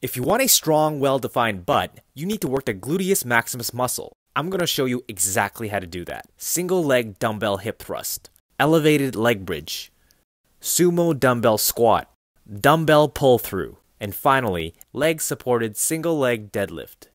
If you want a strong, well-defined butt, you need to work the gluteus maximus muscle. I'm going to show you exactly how to do that. Single leg dumbbell hip thrust, elevated leg bridge, sumo dumbbell squat, dumbbell pull through, and finally, leg supported single leg deadlift.